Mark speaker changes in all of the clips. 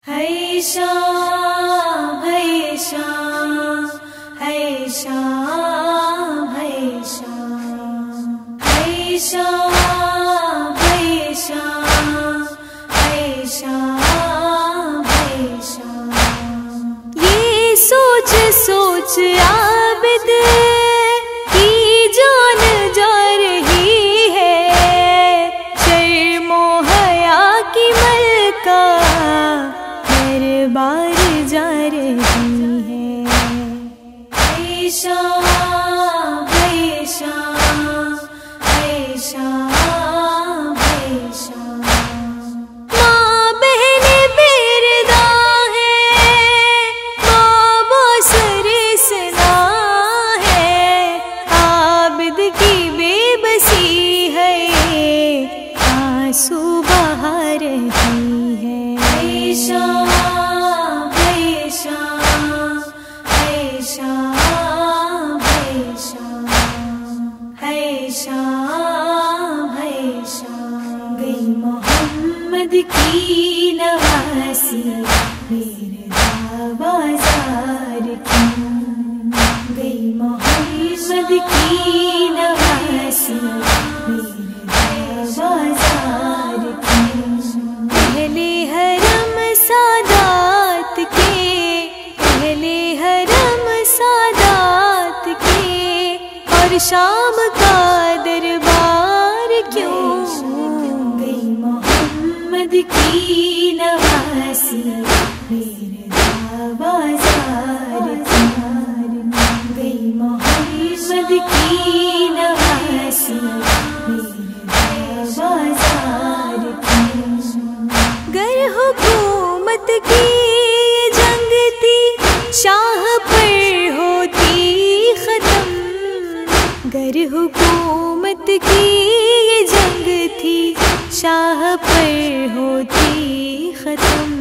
Speaker 1: ہے شام ہے شام ہے شام ہے شام ہے شام ہے شام ہے شام ہے شام. یہ سوچ سوچ عابد کی جان جا رہی ہے، شرم و حیا کی ملکہ ہر بار جا رہی ہے. ہے شام ہے شام ہے شام ہے شام. ماں بہن بردا ہے، ماں باسر سنا ہے، عابد کی بے بسی ہے، آنسو بہا رہی ہے. ہے شام ہے شام ہے شام ہے شام ہے شام ہے شام. گئی محمد کی نواسی میرے بازار کیوں، گئی محمد کی نواسی میرے بازار کیوں. پہلے حرم سادات کے، پہلے حرم سادات کے، اور شام کا دربار کیوں. گئی محمد کی نواسی میرے بازار کیوں، گئی محمد کی نواسی میرے بازار کیوں. گر حکومت کی جنگ تھی شاہ پر ہوتی ختم، گر حکومت کی یہ جنگ تھی شاہ پر ہوتی ختم.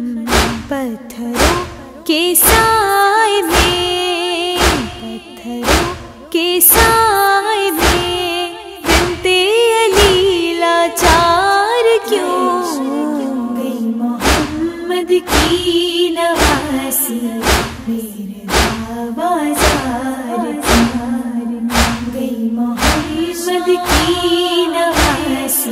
Speaker 1: پتھروں کے سائے میں، پتھروں کے سائے میں بنتے علی لاچار کیوں. گئی محمد کی نواسی میرے بازار کیوں، گئی محمد کی نواسی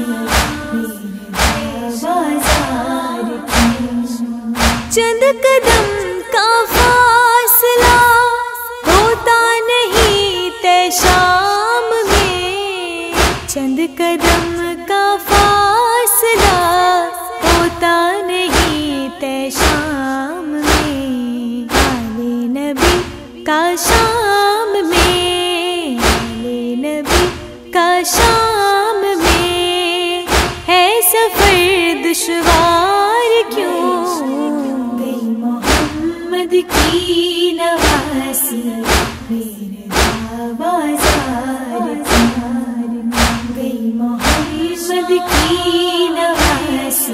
Speaker 1: میرے بازار کیوں. چند قدم کا فاصلہ ہوتا نہیں طے شام میں، چند قدم کا فاصلہ ہوتا نہیں طے شام میں. آلے نبی کا شام میں، آلے نبی کا شام میں ہے سفر دشوار کیوں. گئی محمد کی نواسی میرے بازار کیوں، گئی محمد کی نواسی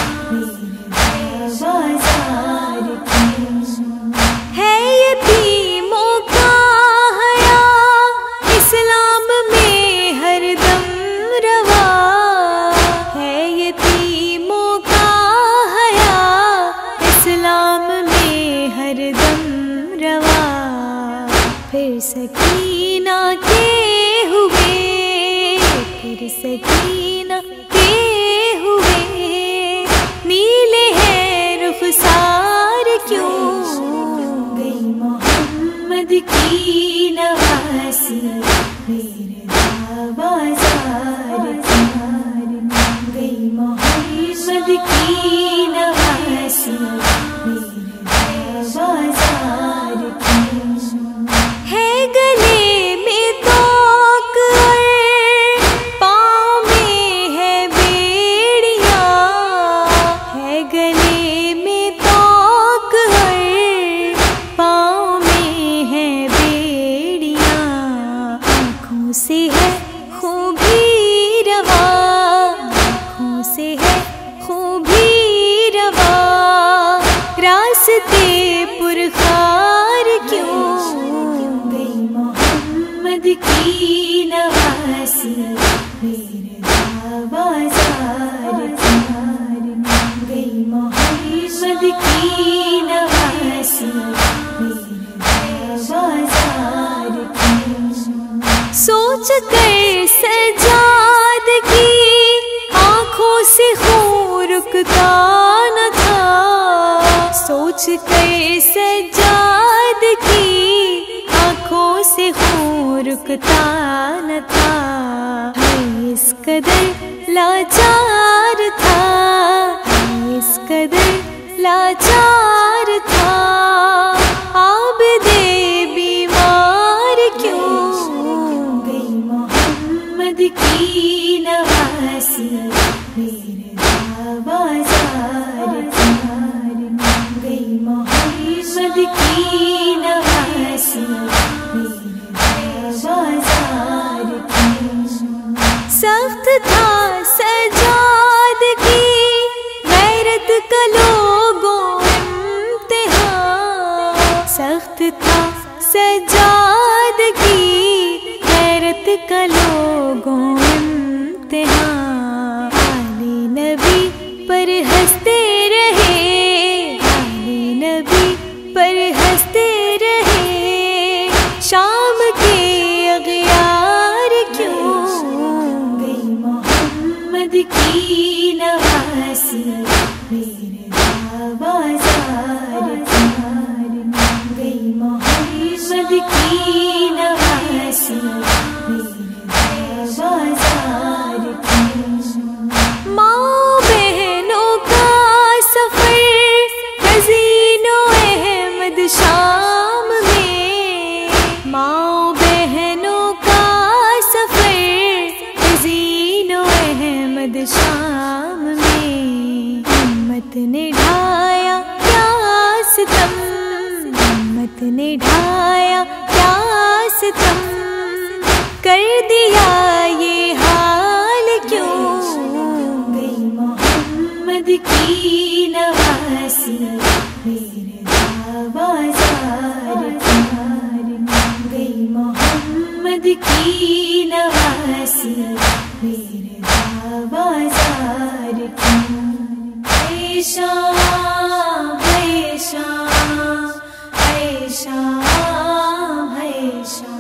Speaker 1: میرے بازار کیوں. ہے یتیموں کا حیا اسلام میں ہر دم روا، ہے یتیموں کا حیا اسلام میں ہر دم روا. پھر سکینہ کے ہوئے، پھر سکینہ کے ہوئے نیلے ہیں رخسار کیوں. گئی محمد کی نواسی میرے بازار کیوں، گئی محمد کی نواسی میرے بازار کیوں. ہے گلے میں توق اور پاؤں میں ہے محمد کی نواسی میرے بازار کی، سوچ کر سجاد کی آنکھوں سے خون رکتا نہ تھا، سوچ کر سجاد کی آنکھوں سے خون رکتا نہ تھا، اس قدر لاچار تھا، اس قدر لاچار تھا، عابد بیمار کیوں گئی محمد کی نواسی میرے بازار گئی محمد کی نواسی میرے بازار کی، سخت تھا سجاد کی غیرت کا لوگوں امتحان، سخت تھا سجاد کی غیرت کا لوگوں امتحان، علی نبی پر ہنستے رہے، علی نبی پر ہنستے رہے، شام کے اغیار کیوں گئی محمد کی نواسی میرے بازار گئی محمد کی نواسی میرے بازار کی، ماں بہنوں کا سفر حزین و احمد شام میں، ماں بہنوں کا سفر حزین و احمد شام میں، امت نے ڈھایا کیا ستم، امت نے ڈھایا کیا ستم، کر دیا یہ حال کیوں گئی محمد کی نواسی میرے بازار گئی محمد کی نواسی میرے بازار کی، اے شام اے شام اے شام اے شام